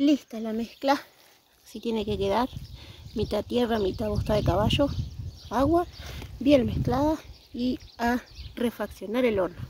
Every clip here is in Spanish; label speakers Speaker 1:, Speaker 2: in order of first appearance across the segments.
Speaker 1: lista la mezcla. Así tiene que quedar, mitad tierra, mitad bosta de caballo, agua, bien mezclada, y a refaccionar el horno.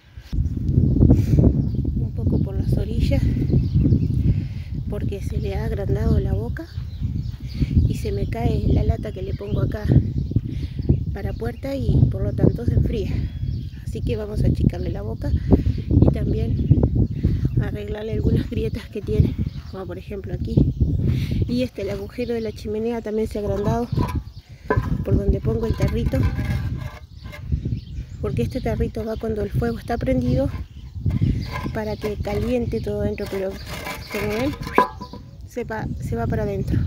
Speaker 1: Un poco por las orillas porque se le ha agrandado la boca y se me cae la lata que le pongo acá para puerta y por lo tanto se enfría. Así que vamos a achicarle la boca y también arreglarle algunas grietas que tiene, como por ejemplo aquí. Y el agujero de la chimenea también se ha agrandado por donde pongo el tarrito, porque este tarrito va cuando el fuego está prendido para que caliente todo dentro, pero como ven se va para adentro.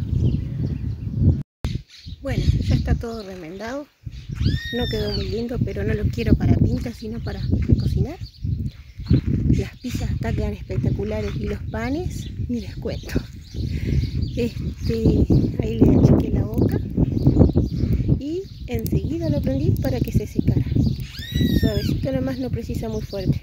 Speaker 1: Bueno, ya está todo remendado, no quedó muy lindo, pero no lo quiero para pinta sino para cocinar. Las pizzas acá quedan espectaculares y los panes ni les cuento. Ahí le achiqué la boca y enseguida lo prendí para que se secara. Suavecito nomás, no precisa muy fuerte.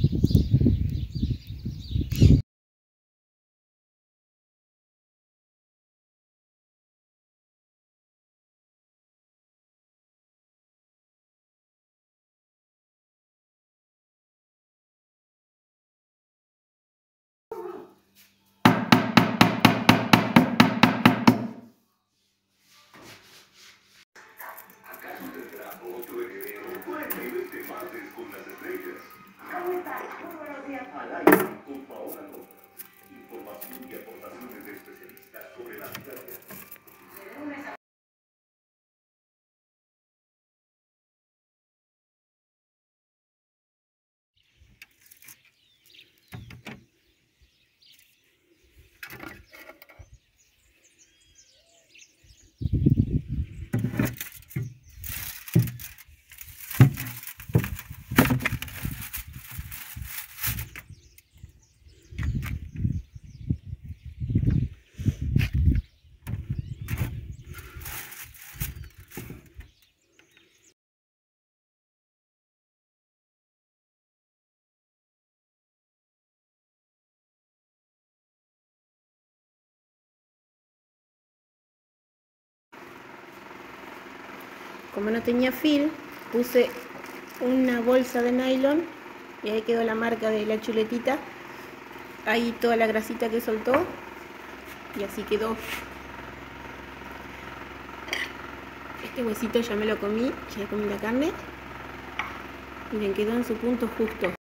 Speaker 2: Al aire con Paola López. Información y aportaciones de especialistas sobre la vida real.
Speaker 1: Como no tenía fil, puse una bolsa de nylon y ahí quedó la marca de la chuletita, ahí toda la grasita que soltó, y así quedó. Este huesito ya me lo comí, ya comí la carne, miren, quedó en su punto justo.